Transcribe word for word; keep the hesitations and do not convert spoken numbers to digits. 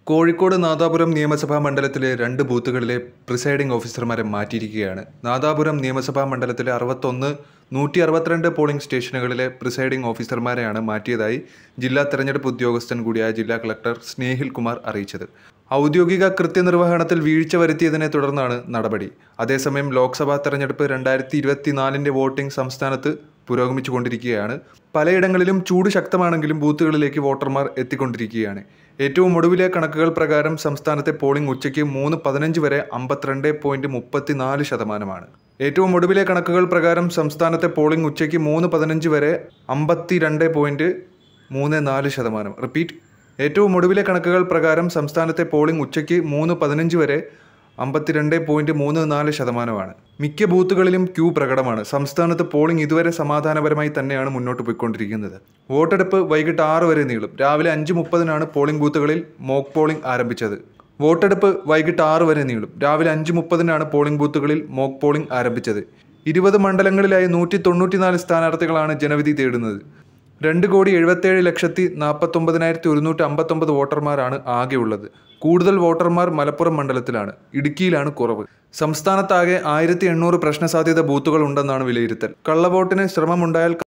കോഴിക്കോട് നാദാപുരം നിയമസഭാ മണ്ഡലത്തിലെ രണ്ട് ബൂത്തുകളിലെ പ്രിസൈഡിംഗ് ഓഫീസർമാരെ മാറ്റിയിരിക്കുകയാണ്. നാദാപുരം നിയമസഭാ മണ്ഡലത്തിലെ അറുപത്തൊന്ന് നൂറ്റി അറുപത്തിരണ്ട് പോളിംഗ് സ്റ്റേഷനുകളിലെ പ്രിസൈഡിംഗ് ഓഫീസർമാരെയാണ് മാറ്റിയതായി ജില്ലാ തെരഞ്ഞെടുപ്പ് ഉദ്യോഗസ്ഥൻ കൂടിയായ ജില്ലാ കളക്ടർ സ്നേഹിൽ കുമാർ അറിയിച്ചത്. ഔദ്യോഗിക കൃത്യനിർവഹണത്തിൽ വീഴ്ച വരുത്തിയതിനെ തുടർന്നാണ് നടപടി. അതേസമയം ലോക്സഭാ തെരഞ്ഞെടുപ്പ് രണ്ടായിരത്തി ഇരുപത്തിനാലിൻ്റെ വോട്ടിംഗ് സംസ്ഥാനത്ത് പുരോഗമിച്ചുകൊണ്ടിരിക്കുകയാണ്. പലയിടങ്ങളിലും ചൂട് ശക്തമാണെങ്കിലും ബൂത്തുകളിലേക്ക് വോട്ടർമാർ എത്തിക്കൊണ്ടിരിക്കുകയാണ്. ഏറ്റവും ഒടുവിലെ കണക്കുകൾ പ്രകാരം സംസ്ഥാനത്തെ പോളിംഗ് ഉച്ചയ്ക്ക് മൂന്ന് പതിനഞ്ച് വരെ അമ്പത്തിരണ്ട് പോയിന്റ് മുപ്പത്തി നാല് ശതമാനമാണ്. ഏറ്റവും ഒടുവിലെ കണക്കുകൾ പ്രകാരം സംസ്ഥാനത്തെ പോളിംഗ് ഉച്ചയ്ക്ക് മൂന്ന് പതിനഞ്ച് വരെ അമ്പത്തി രണ്ട് പോയിന്റ് മൂന്ന് നാല് ശതമാനം. റിപ്പീറ്റ് ഏറ്റവും ഒടുവിലെ കണക്കുകൾ പ്രകാരം സംസ്ഥാനത്തെ പോളിംഗ് ഉച്ചയ്ക്ക് മൂന്ന് പതിനഞ്ച് വരെ അമ്പത്തിരണ്ട് പോയിന്റ് മൂന്ന് നാല് ശതമാനമാണ്. മിക്ക ബൂത്തുകളിലും ക്യൂ പ്രകടമാണ്. സംസ്ഥാനത്ത് പോളിംഗ് ഇതുവരെ സമാധാനപരമായി തന്നെയാണ് മുന്നോട്ട് പോയിക്കൊണ്ടിരിക്കുന്നത്. വോട്ടെടുപ്പ് വൈകിട്ട് ആറ് വരെ നീളും. രാവിലെ അഞ്ച് മുപ്പതിനാണ് പോളിംഗ് ബൂത്തുകളിൽ മോക്ക് പോളിംഗ് ആരംഭിച്ചത്. വോട്ടെടുപ്പ് വൈകിട്ട് ആറ് വരെ നീളും. രാവിലെ അഞ്ച് മുപ്പതിനാണ് പോളിംഗ് ബൂത്തുകളിൽ മോക്ക് പോളിംഗ് ആരംഭിച്ചത്. ഇരുപത് മണ്ഡലങ്ങളിലായി നൂറ്റി തൊണ്ണൂറ്റിനാല് സ്ഥാനാർത്ഥികളാണ് ജനവിധി തേടുന്നത്. രണ്ട് കോടി എഴുപത്തേഴ് ലക്ഷത്തി നാൽപ്പത്തൊമ്പതിനായിരത്തി ഒരുന്നൂറ്റി അമ്പത്തൊമ്പത് വോട്ടർമാരാണ് ആകെയുള്ളത്. കൂടുതൽ വോട്ടർമാർ മലപ്പുറം മണ്ഡലത്തിലാണ്. ഇടുക്കിയിലാണ് കുറവ്. സംസ്ഥാനത്താകെ ആയിരത്തി എണ്ണൂറ് പ്രശ്നസാധ്യത ബൂത്തുകൾ ഉണ്ടെന്നാണ് വിലയിരുത്തൽ. കള്ളവോട്ടിന് ശ്രമമുണ്ടായാൽ